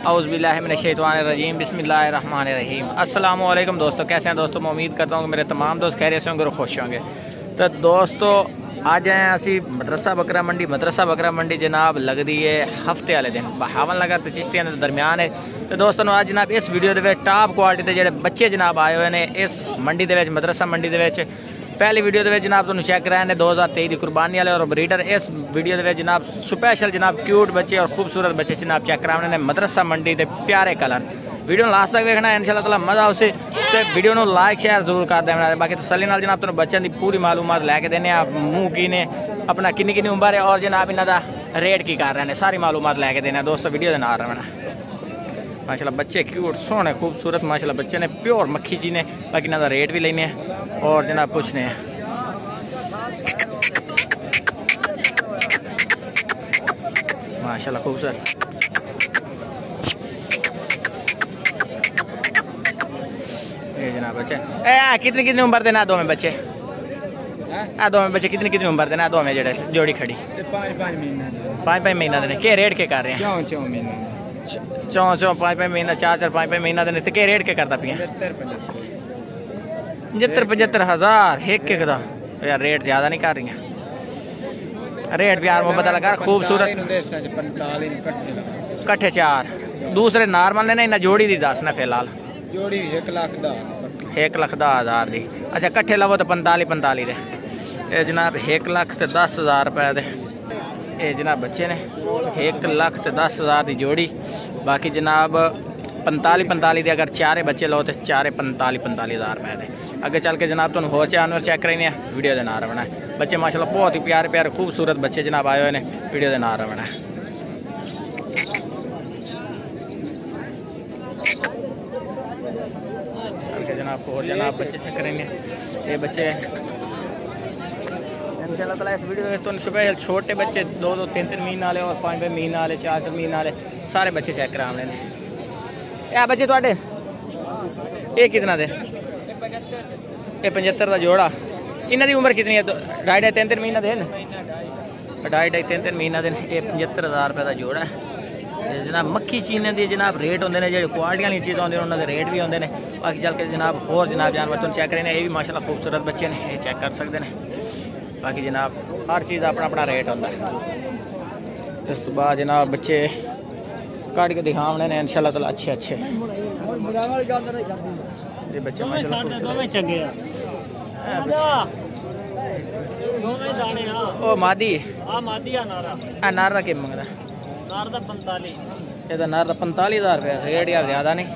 औज़ुबिल्लाहिमिनश्शैतानिर्रजीम बिस्मिल्लाहिर्रहमानिर्रहीम। अस्सलामु अलैकुम दोस्तों, कैसे हैं दोस्तों? मैं उम्मीद करता हूँ कि मेरे तमाम दोस्त खैरियत से होंगे और खुश होंगे। तो दोस्तों आज आए असी मदरसा बकरा मंडी जनाब लगती है हफ्ते वाले दिन बहावन नगर तो चिश्तियां के दरम्यान है। तो दोस्तों आज जनाब इस वीडियो के टॉप क्वालिटी के जो बच्चे जनाब आए हुए हैं इस मंडी के मदरसा मंडी के पहली वीडियो के जनाब तुम चेक कराए ने 2023 की कुर्बानी वाले और ब्रीडर। इस वीडियो के जनाब स्पैशल जनाब क्यूट बच्चे और खूबसूरत बच्चे जनाब चेक कराने ने मदरसा मंडी के प्यारे कलर। वीडियो लास्ट तक देखना है इंशाल्लाह ताला मजा उसे तो वीडियो को लाइक शेयर जरूर कर देना। बाकी तसल्ली नाल जनाब तुम बच्चों की पूरी मालूमात लैके देने मूँह की ने अपना किन्नी किन्नी उम्र है और जनाब इन्हों का रेट की कर रहे हैं सारी मालूमात लैके देना दोस्तों वीडियो के नाल रहना। माशाल्लाह बच्चे क्यूट सोहने खूबसूरत माशाल्लाह बच्चे ने प्योर मक्खी जी ने। बाकी इन्हों का रेट भी लेने और जनाब पूछने हैं। माशाल्लाह खूबसूरत ये जनाब बच्चे कितनी कितनी उम्र देना दो में बच्चे कितनी कितनी उम्र देना दो में जोड़ी खड़ी 5 महीना देने के रेट के कर रहे हैं? 4 5 महीना 4 5 महीना देने के रेट के करता पिया 75 हज़ार एक के कदा यार रेट ज्यादा नहीं कर रही हैं रेट प्यार मोहब्बत लगा खूबसूरत कट्ठे 4 दूसरे नॉर्मल ने ना जोड़ी दी 10 ना फिलहाल जोड़ी 1,10,000 दी। अच्छा कट्ठे लवो तो 45 दे ये जनाब 1,10,000 रुपए दे ये जनाब बच्चे ने 1,10,000 की जोड़ी। बाकी जनाब 45 दे अगर 4 बच्चे लो तो 4 45,000 रुपए दे। अगे चल के जनाब तुम हो जानवर चेक करेंगे वीडियो के नाल रवना है। बच्चे माशाल्लाह बहुत ही प्यारे प्यारे खूबसूरत बच्चे जनाब आए हुए हैं वीडियो के नाल रवना है। जनाब बच्चे चेक करेंगे ये बच्चे इंशाल्लाह ताला इस वीडियो में तो स्पेशल छोटे बच्चे 2 3 महीने वाले और 5 महीने वाले 4 महीने वाले सारे बच्चे चेक करा लेने। ये बच्चे थोड़े ये कितना दे? ये 75 का जोड़ा। इन्हों की उम्र कितनी है? 2.5 3 महीना दे 2.5 3 महीना दे। ये 75,000 रुपये का जोड़ा है जनाब। मक्खी चीने के जनाब रेट होंगे ने जो क्वालिटी वाली चीज़ होंगे उन्होंने रेट भी होंगे ने। बाकी चल के जनाब होर जनाब जानवर तुम चेक करें ये भी माशाल्लाह खूबसूरत बच्चे ने ये चेक कर सकते हैं। बाकी जनाब हर चीज़ अपना अपना रेट होता है। इस तो बाद जनाब बच्चे काट के दिखाने ने इंशाल्लाह ताला अच्छे ये बच्चे माशाल्लाह ओ मादी नारा के मंगदा ये नारा 45,000 रुपया रेट यार ज़्यादा नहीं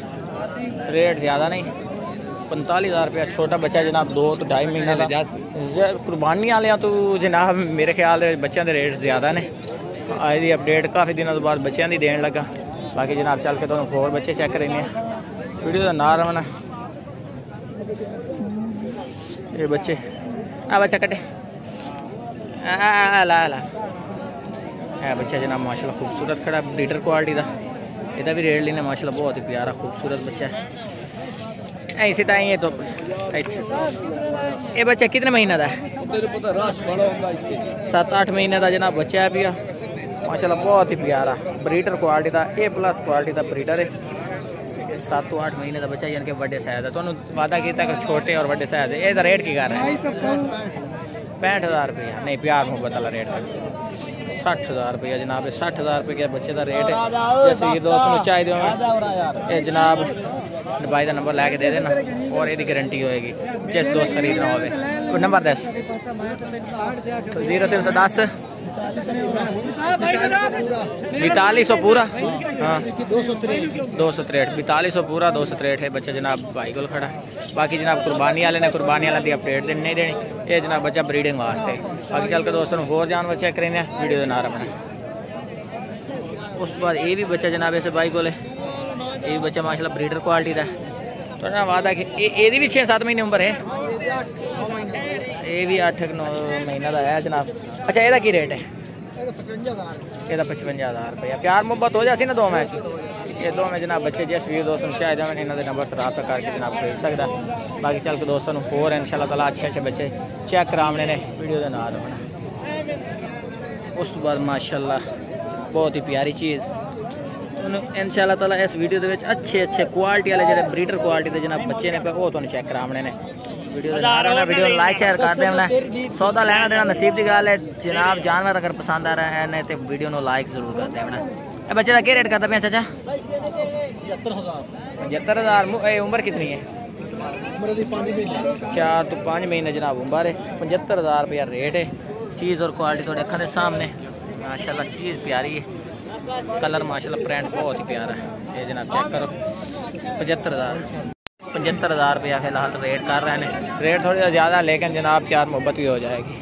45,000 रुपया। छोटा बच्चा जनाब 2 तो 2.5 महीने का कुर्बानी वाले तो जनाब मेरे ख्याल बच्चों के रेट ज़्यादा ने। आज अपडेट काफ़ी दिनों बाद बच्चों की देन लगा। बाकी जनाब चल के तुम होर बच्चे चेक करेंगे वीडियो का ना रवना ये बच्चे बच्चा कटे ला है बच्चा जनाब माशाल्लाह खूबसूरत खड़ा ब्रीडर क्वालिटी का। यदा भी रेट लेना माशाल्लाह बहुत ही प्यारा खूबसूरत बच्चा है ऐसे तो ये तो ये बच्चा कितने महीने का है? 7-8 महीने का जनाब बच्चा है भैया माशाल्लाह बहुत ही प्यारा ब्रीडर क्वालिटी का A+ क्वालिटी का ब्रीडर है। 7-8 महीने का बच्चा यानी कि बड़े साइज है तो वादा किया कि छोटे और बड़े साइज है। ये रेट की कर रहे हैं 65,000 रुपया नहीं प्यार मोहब्बत वाला रेट है 60,000 रुपया जनाब। 60,000 रुपये के बच्चे का रेट है। जैसे दोस्तों चाहिए जनाब भाई का नंबर लैके दे देना और ये गारंटी होएगी जिस दोस्त खरीदना हो नंबर 10 0310 4200 पूरा हाँ 263 4200 पूरा 263 है बच्चा जनाब भाई को खड़ा। बाकी जनाब कुर्बानी वाले ने कुर्बानी वाले की अपडेट नहीं देनी ये जनाब बच्चा ब्रीडिंग वास्ते। बाकी चल के दोस्तों होर जानवर चेक करेंगे वीडियो के नाम अपना। उस बाद ये भी बच्चा जनाब ऐसे भाई को ये भी बच्चा माशाल्लाह ब्रीडर क्वालिटी का तो ना वादा कि ये भी 6-7 महीने उम्र है ये भी 8-9 महीना का है जनाब। अच्छा ਇਹਦਾ ਕੀ रेट है? ਇਹਦਾ 55,000 रुपया। प्यार मोहब्बत हो जासी ना दो मैच ये दो में जनाब बच्चे जिस भी दोस्तों चाहे जाए इन्हों के नंबर पर रब्ता करके जनाब खरीद सकता। बाकी चल के दोस्तों होर इंशाल्लाह ताला अच्छे बच्चे चेक कराने ने वीडियो के नाल। उस बाद माशाल्लाह बहुत ही प्यारी चीज़ इंशाअल्लाह ताला इस वीडियो दे विच अच्छे क्वालिटी वाले जेह्ड़े ब्रीडर क्वालिटी दे जनाब बच्चे ने वो तुहानूं चेक करावने ने। वीडियो लाइक शेयर कर देना। सौदा लेना देना नसीब की गल है जनाब। जानवर अगर पसंद आ रहा है तो वीडियो को लाइक जरूर कर देना। ये बच्चे का क्या रेट करता पे चाचा? 75,000। उम्र कितनी है? 4 तो 5 महीने जनाब उम्र है। 75,000 रुपया रेट है। चीज़ और क्वालिटी थोड़े अखा के सामने माशाल्लाह चीज़ प्यारी है। कलर माशाल्लाह प्रिंट बहुत ही प्यारा है। ये जनाब चेक करो 75,000 रुपया फिलहाल रेट कर रहे हैं। रेट थोड़ी ज़्यादा लेकिन जनाब प्यार मोहब्बत भी हो जाएगी।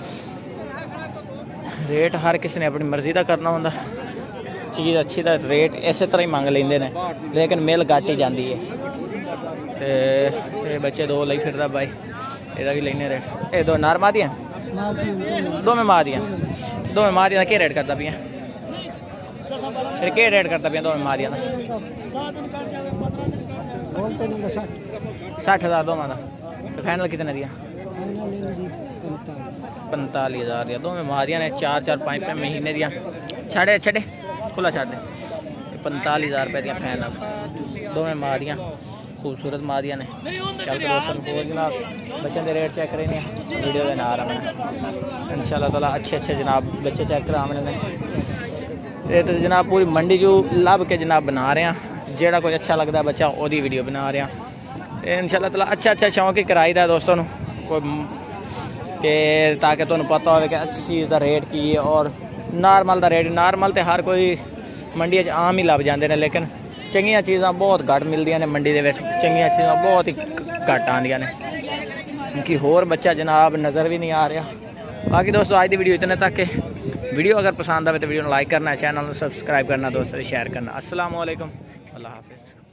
रेट हर किसी ने अपनी मर्जी का करना होंगे। चीज़ अच्छी तो रेट इस तरह ही मंग लेंगे ने लेकिन मिल घट ही जाती है। तो ये बच्चे 2 लई फिरदा भाई ਇਹਦਾ भी लेने रेट। ये 2 नर मां दियां 2 में मां दियां क्या रेट करता पियां? फिर क्या रेट करता पियां 2 में मां दियां? 60,000 2 मां दा। फाइनल कितने दियां? 45,000 दियां 2 में मां दियां ने। 4 5 महीने दियां। छड़े खुला छड़ दे। 45,000 रुपये दियां फाइनल 2 में मां दियां। खूबसूरत मां दियां ने। चल के दोस्तों को जनाब बच्चों के रेट चेक करें वीडियो के नाल इंशाअल्लाह ताला अच्छे जनाब बच्चे चेक कराने ने। ये तो जनाब पूरी मंडी जो लभ के जनाब बना रहे हैं। जेड़ा कोई अच्छा लगता है बच्चा ओदी वीडियो बना रहे हैं। इंशाअल्लाह ताला अच्छा शौक ही कराई दा दोस्तों कोई कि ताकि तुहानूं पता हो कि अच्छी चीज़ का रेट की है और नॉर्मल का रेट। नॉर्मल तो हर कोई मंडी आम ही लभ जाते हैं लेकिन चंगियां चीज़ां बहुत घट मिलदियां ने मंडी दे विच। चंगियां चीज़ां बहुत ही घट आंदियां ने क्योंकि होर बच्चा जनाब नज़र भी नहीं आ रहा। बाकी दोस्तों आज की वीडियो इतने तक है। वीडियो अगर पसंद आए तो वीडियो को लाइक करना, चैनल को सब्सक्राइब करना, दोस्तों से शेयर करना। अस्सलाम वालेकुम, अल्लाह हाफिज़।